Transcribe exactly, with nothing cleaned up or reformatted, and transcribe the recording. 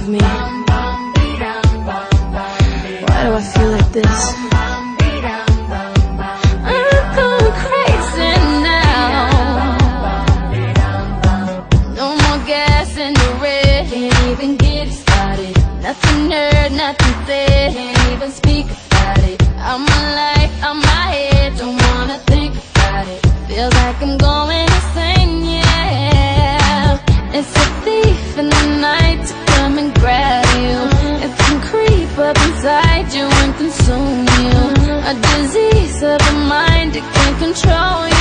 of me? Why do I feel like this? I'm going crazy now. No more gas in the red. Can't even get it started. Nothing heard, nothing said. Can't even speak about it. I'm alive, I'm my head. Don't wanna think about it. Feels like I'm going insane, yeah. It's a thief in the night to come and grab you. It can creep up inside you and consume you. A disease of the mind, it can control you.